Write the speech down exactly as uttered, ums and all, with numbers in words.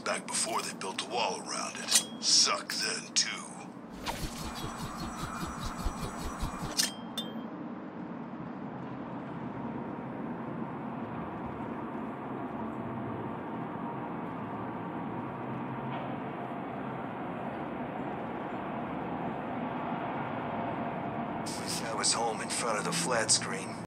back before they built a wall around it. Suck then, too. Wish I was home in front of the flat screen.